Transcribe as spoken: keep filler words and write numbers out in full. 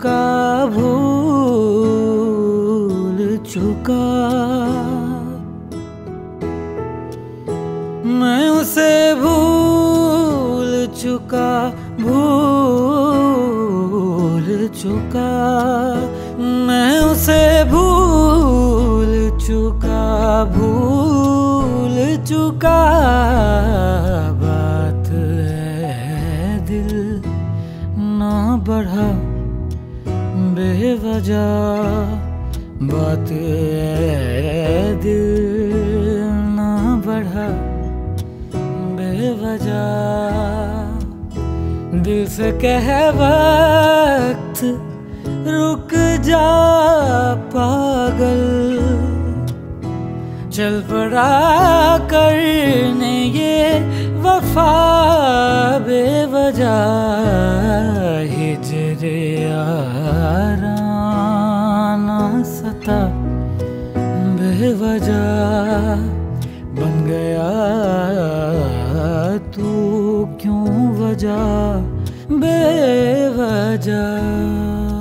चुका भूल चुका, मैं उसे भूल चुका भूल चुका, मैं उसे भूल चुका भूल चुका। बात है दिल ना बढ़ा बेवजह, बात है दिल ना बढ़ा बेवजह। दिल से कह वक्त रुक जा पागल, चल पड़ा करने ये वफा बेवजह। हिजरे याराना सता बेवजह, बन गया तू क्यों वजह बेवजह।